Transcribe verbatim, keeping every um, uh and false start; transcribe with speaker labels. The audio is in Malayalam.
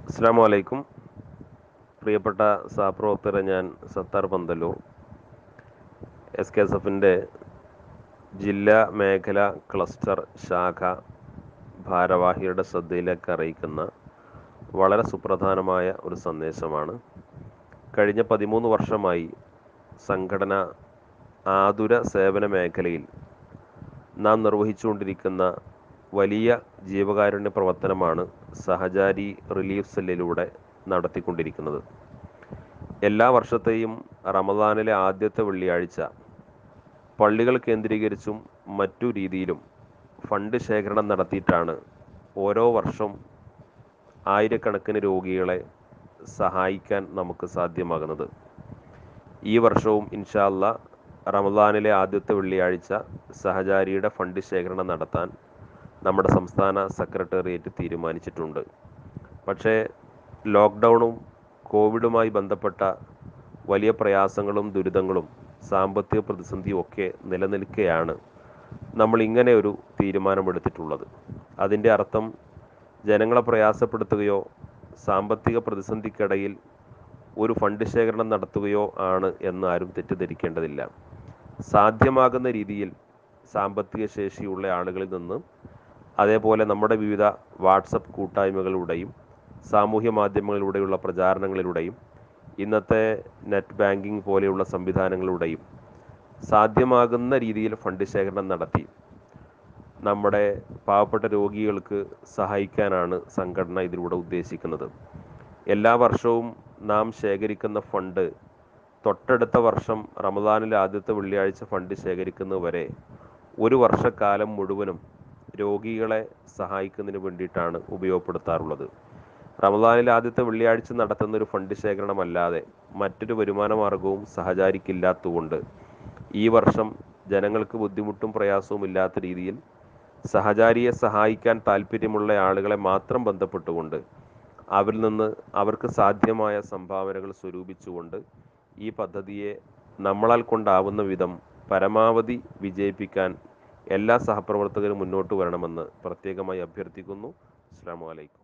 Speaker 1: അസ്സലാമു അലൈക്കും. പ്രിയപ്പെട്ട സഹപ്രവർത്തകരെ, ഞാൻ Sathar Panthalloor, S K S എഫിൻ്റെ ജില്ലാ മേഖല ക്ലസ്റ്റർ ശാഖ ഭാരവാഹിയുടെ ശ്രദ്ധയിലേക്ക് അറിയിക്കുന്ന വളരെ സുപ്രധാനമായ ഒരു സന്ദേശമാണ്. കഴിഞ്ഞ പതിമൂന്ന് വർഷമായി സംഘടന ആതുര സേവന മേഖലയിൽ നാം നിർവഹിച്ചുകൊണ്ടിരിക്കുന്ന വലിയ ജീവകാരുണ്യ പ്രവർത്തനമാണ് സഹചാരി റിലീഫ് സെല്ലിലൂടെ നടത്തിക്കൊണ്ടിരിക്കുന്നത്. എല്ലാ വർഷത്തെയും റമദാനിലെ ആദ്യത്തെ വെള്ളിയാഴ്ച പള്ളികൾ കേന്ദ്രീകരിച്ചും മറ്റു രീതിയിലും ഫണ്ട് ശേഖരണം നടത്തിയിട്ടാണ് ഓരോ വർഷം ആയിരക്കണക്കിന് രോഗികളെ സഹായിക്കാൻ നമുക്ക് സാധ്യമാകുന്നത്. ഈ വർഷവും ഇൻഷാ അല്ലാഹ് റമദാനിലെ ആദ്യത്തെ വെള്ളിയാഴ്ച സഹചാരിയുടെ ഫണ്ട് ശേഖരണം നടത്താൻ നമ്മുടെ സംസ്ഥാന സെക്രട്ടേറിയറ്റ് തീരുമാനിച്ചിട്ടുണ്ട്. പക്ഷേ ലോക്ക്ഡൗണും കോവിഡുമായി ബന്ധപ്പെട്ട വലിയ പ്രയാസങ്ങളും ദുരിതങ്ങളും സാമ്പത്തിക പ്രതിസന്ധിയും ഒക്കെ നിലനിൽക്കെയാണ് നമ്മൾ ഇങ്ങനെ ഒരു തീരുമാനമെടുത്തിട്ടുള്ളത്. അതിൻ്റെ അർത്ഥം ജനങ്ങളെ പ്രയാസപ്പെടുത്തുകയോ സാമ്പത്തിക പ്രതിസന്ധിക്കിടയിൽ ഒരു ഫണ്ട് ശേഖരണം നടത്തുകയോ ആണ് എന്ന് ആരും തെറ്റിദ്ധരിക്കേണ്ടതില്ല. സാധ്യമാകുന്ന രീതിയിൽ സാമ്പത്തിക ശേഷിയുള്ള ആളുകളിൽ നിന്ന്, അതേപോലെ നമ്മുടെ വിവിധ വാട്സപ്പ് കൂട്ടായ്മകളിലൂടെയും സാമൂഹ്യ മാധ്യമങ്ങളിലൂടെയുള്ള പ്രചാരണങ്ങളിലൂടെയും ഇന്നത്തെ നെറ്റ് ബാങ്കിങ് പോലെയുള്ള സംവിധാനങ്ങളിലൂടെയും സാധ്യമാകുന്ന രീതിയിൽ ഫണ്ട് ശേഖരണം നടത്തി നമ്മുടെ പാവപ്പെട്ട രോഗികൾക്ക് സഹായിക്കാനാണ് സംഘടന ഇതിലൂടെ ഉദ്ദേശിക്കുന്നത്. എല്ലാ വർഷവും നാം ശേഖരിക്കുന്ന ഫണ്ട് തൊട്ടടുത്ത വർഷം റമദാനിലെ ആദ്യത്തെ വെള്ളിയാഴ്ച ഫണ്ട് ശേഖരിക്കുന്നതുവരെ ഒരു വർഷക്കാലം മുഴുവനും രോഗികളെ സഹായിക്കുന്നതിന് വേണ്ടിയിട്ടാണ് ഉപയോഗപ്പെടുത്താറുള്ളത്. റമദാനിലെ ആദ്യത്തെ വെള്ളിയാഴ്ച നടത്തുന്ന ഒരു ഫണ്ട് ശേഖരണമല്ലാതെ മറ്റൊരു വരുമാന മാർഗവും സഹചാരിക്കില്ലാത്തതുകൊണ്ട് ഈ വർഷം ജനങ്ങൾക്ക് ബുദ്ധിമുട്ടും പ്രയാസവും ഇല്ലാത്ത രീതിയിൽ സഹചാരിയെ സഹായിക്കാൻ താല്പര്യമുള്ള ആളുകളെ മാത്രം ബന്ധപ്പെട്ടുകൊണ്ട് അവരിൽ നിന്ന് അവർക്ക് സാധ്യമായ സംഭാവനകൾ സ്വരൂപിച്ചുകൊണ്ട് ഈ പദ്ധതിയെ നമ്മളാൽ കൊണ്ടാവുന്ന വിധം പരമാവധി വിജയിപ്പിക്കാൻ എല്ലാ സഹപ്രവർത്തകരും മുന്നോട്ട് വരണമെന്ന് പ്രത്യേകമായി അഭ്യർത്ഥിക്കുന്നു. അസ്സലാമു അലൈക്കും.